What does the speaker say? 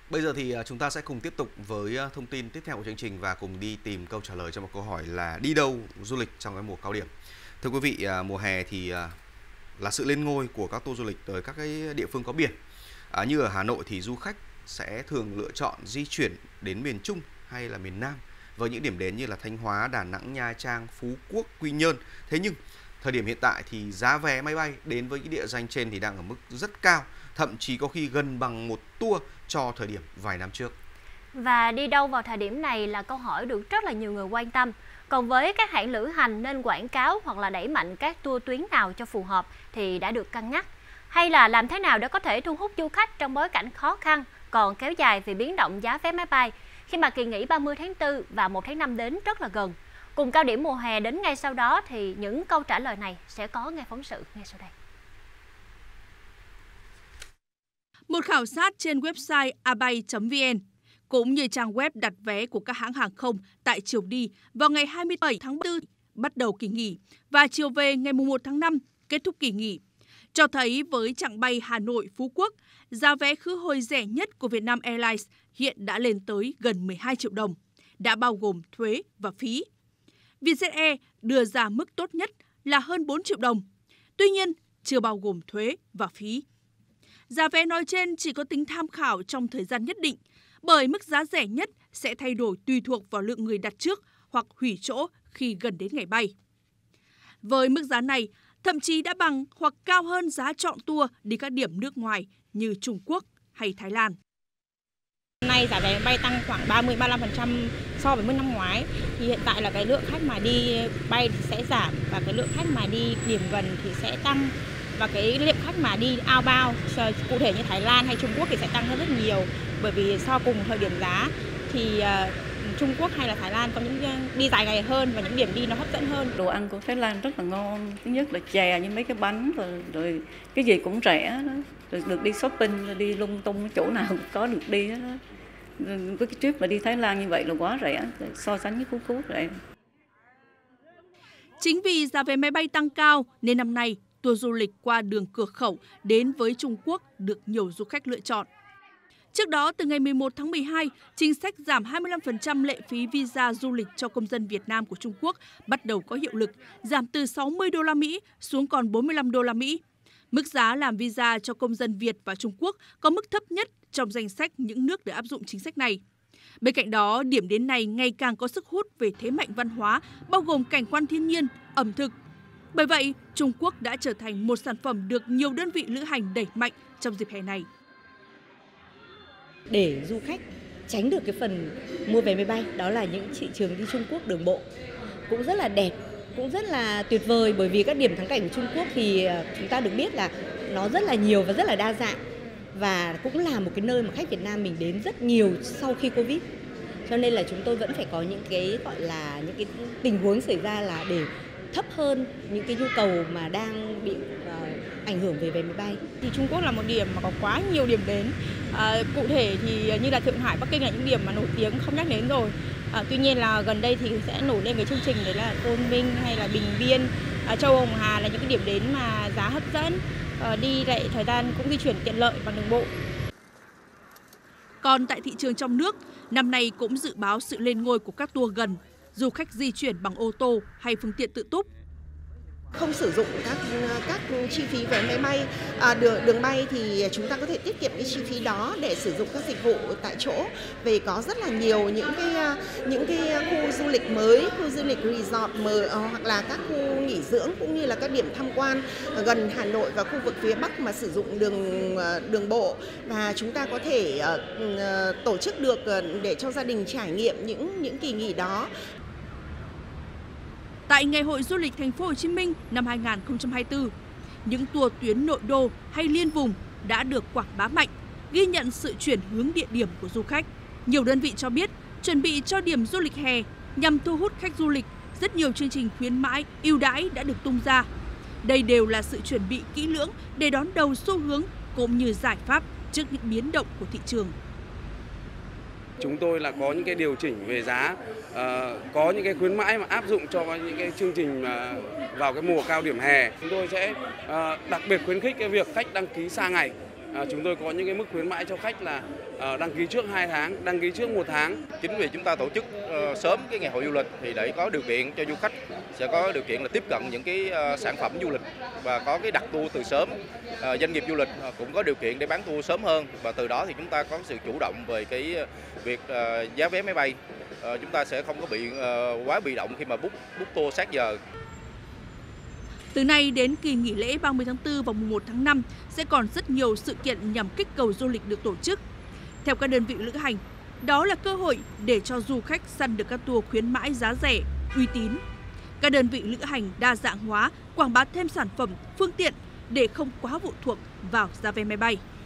Bây giờ thì chúng ta sẽ cùng tiếp tục với thông tin tiếp theo của chương trình và cùng đi tìm câu trả lời cho một câu hỏi là đi đâu du lịch trong cái mùa cao điểm. Thưa quý vị, mùa hè thì là sự lên ngôi của các tour du lịch tới các cái địa phương có biển. Như ở Hà Nội thì du khách sẽ thường lựa chọn di chuyển đến miền Trung hay là miền Nam với những điểm đến như là Thanh Hóa, Đà Nẵng, Nha Trang, Phú Quốc, Quy Nhơn. Thế nhưng thời điểm hiện tại thì giá vé máy bay đến với những địa danh trên thì đang ở mức rất cao, thậm chí có khi gần bằng một tour cho thời điểm vài năm trước. Và đi đâu vào thời điểm này là câu hỏi được rất là nhiều người quan tâm. Còn với các hãng lữ hành nên quảng cáo hoặc là đẩy mạnh các tour tuyến nào cho phù hợp thì đã được cân nhắc. Hay là làm thế nào để có thể thu hút du khách trong bối cảnh khó khăn còn kéo dài vì biến động giá vé máy bay khi mà kỳ nghỉ 30 tháng 4 và 1 tháng 5 đến rất là gần. Cùng cao điểm mùa hè đến ngay sau đó thì những câu trả lời này sẽ có ngay phóng sự ngay sau đây. Một khảo sát trên website abay.vn cũng như trang web đặt vé của các hãng hàng không tại chiều đi vào ngày 27 tháng 4 bắt đầu kỳ nghỉ và chiều về ngày 1 tháng 5 kết thúc kỳ nghỉ, cho thấy với chặng bay Hà Nội - Phú Quốc, giá vé khứ hồi rẻ nhất của Vietnam Airlines hiện đã lên tới gần 12 triệu đồng, đã bao gồm thuế và phí. Vietjet Air đưa ra mức tốt nhất là hơn 4 triệu đồng, tuy nhiên chưa bao gồm thuế và phí. Giá vé nói trên chỉ có tính tham khảo trong thời gian nhất định, bởi mức giá rẻ nhất sẽ thay đổi tùy thuộc vào lượng người đặt trước hoặc hủy chỗ khi gần đến ngày bay. Với mức giá này, thậm chí đã bằng hoặc cao hơn giá chọn tour đi các điểm nước ngoài như Trung Quốc hay Thái Lan. Năm nay giá vé bay tăng khoảng 30-35% so với mức năm ngoái. Thì hiện tại là cái lượng khách mà đi bay thì sẽ giảm và cái lượng khách mà đi điểm gần thì sẽ tăng. Và cái lượng khách mà đi outbound, cụ thể như Thái Lan hay Trung Quốc thì sẽ tăng hơn rất nhiều. Bởi vì so cùng thời điểm giá thì Trung Quốc hay là Thái Lan có những đi dài ngày hơn và những điểm đi nó hấp dẫn hơn. Đồ ăn của Thái Lan rất là ngon. Thứ nhất là chè như mấy cái bánh rồi cái gì cũng rẻ đó. Rồi được đi shopping, rồi đi lung tung chỗ nào cũng có được đi đó. Với cái trip mà đi Thái Lan như vậy là quá rẻ, so sánh với Phú Quốc rẻ. Chính vì giá vé máy bay tăng cao nên năm nay tour du lịch qua đường cửa khẩu đến với Trung Quốc được nhiều du khách lựa chọn. Trước đó, từ ngày 11 tháng 12, chính sách giảm 25% lệ phí visa du lịch cho công dân Việt Nam của Trung Quốc bắt đầu có hiệu lực, giảm từ 60 đô la Mỹ xuống còn 45 đô la Mỹ. Mức giá làm visa cho công dân Việt và Trung Quốc có mức thấp nhất trong danh sách những nước được áp dụng chính sách này. Bên cạnh đó, điểm đến này ngày càng có sức hút về thế mạnh văn hóa, bao gồm cảnh quan thiên nhiên, ẩm thực. Bởi vậy, Trung Quốc đã trở thành một sản phẩm được nhiều đơn vị lữ hành đẩy mạnh trong dịp hè này. Để du khách tránh được cái phần mua vé máy bay, đó là những thị trường đi Trung Quốc đường bộ cũng rất là đẹp, cũng rất là tuyệt vời, bởi vì các điểm thắng cảnh của Trung Quốc thì chúng ta được biết là nó rất là nhiều và rất là đa dạng, và cũng là một cái nơi mà khách Việt Nam mình đến rất nhiều sau khi Covid. Cho nên là chúng tôi vẫn phải có những cái gọi là những cái tình huống xảy ra là để thấp hơn những cái nhu cầu mà đang bị ảnh hưởng về vé máy bay. Thì Trung Quốc là một điểm mà có quá nhiều điểm đến. Cụ thể thì như là Thượng Hải, Bắc Kinh là những điểm mà nổi tiếng không nhắc đến rồi. Tuy nhiên là gần đây thì sẽ nổi lên cái chương trình đấy là Côn Minh hay là Bình Biên, Châu Hồng Hà là những cái điểm đến mà giá hấp dẫn, đi lại thời gian cũng di chuyển tiện lợi bằng đường bộ. Còn tại thị trường trong nước, năm nay cũng dự báo sự lên ngôi của các tour gần, du khách di chuyển bằng ô tô hay phương tiện tự túc. Không sử dụng các chi phí vé máy bay, đường bay thì chúng ta có thể tiết kiệm cái chi phí đó để sử dụng các dịch vụ tại chỗ. Vì có rất là nhiều những cái khu du lịch mới, khu du lịch resort mới, hoặc là các khu nghỉ dưỡng cũng như là các điểm tham quan gần Hà Nội và khu vực phía Bắc mà sử dụng đường bộ, và chúng ta có thể tổ chức được để cho gia đình trải nghiệm những kỳ nghỉ đó. Tại Ngày hội Du lịch Thành phố Hồ Chí Minh năm 2024, những tour tuyến nội đô hay liên vùng đã được quảng bá mạnh, ghi nhận sự chuyển hướng địa điểm của du khách. Nhiều đơn vị cho biết, chuẩn bị cho điểm du lịch hè nhằm thu hút khách du lịch, rất nhiều chương trình khuyến mãi, ưu đãi đã được tung ra. Đây đều là sự chuẩn bị kỹ lưỡng để đón đầu xu hướng cũng như giải pháp trước những biến động của thị trường. Chúng tôi là có những cái điều chỉnh về giá, có những cái khuyến mãi mà áp dụng cho những cái chương trình vào cái mùa cao điểm hè. Chúng tôi sẽ đặc biệt khuyến khích cái việc khách đăng ký xa ngày chúng tôi có những cái mức khuyến mãi cho khách là đăng ký trước 2 tháng, đăng ký trước 1 tháng. Chính vì chúng ta tổ chức sớm cái ngày hội du lịch thì để có điều kiện cho du khách sẽ có điều kiện là tiếp cận những cái sản phẩm du lịch và có cái đặt tour từ sớm. Doanh nghiệp du lịch cũng có điều kiện để bán tour sớm hơn và từ đó thì chúng ta có sự chủ động về cái việc giá vé máy bay. Chúng ta sẽ không có bị quá bị động khi mà book tour sát giờ. Từ nay đến kỳ nghỉ lễ 30 tháng 4 và mùng 1 tháng 5 sẽ còn rất nhiều sự kiện nhằm kích cầu du lịch được tổ chức. Theo các đơn vị lữ hành, đó là cơ hội để cho du khách săn được các tour khuyến mãi giá rẻ, uy tín. Các đơn vị lữ hành đa dạng hóa, quảng bá thêm sản phẩm, phương tiện để không quá phụ thuộc vào giá vé máy bay.